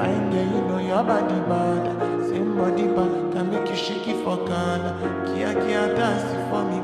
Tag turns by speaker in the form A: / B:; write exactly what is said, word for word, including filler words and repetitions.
A: Fine girl, you know your body bad. Same body bad can make you shake it for Ghana. Kia Kia dance it for me,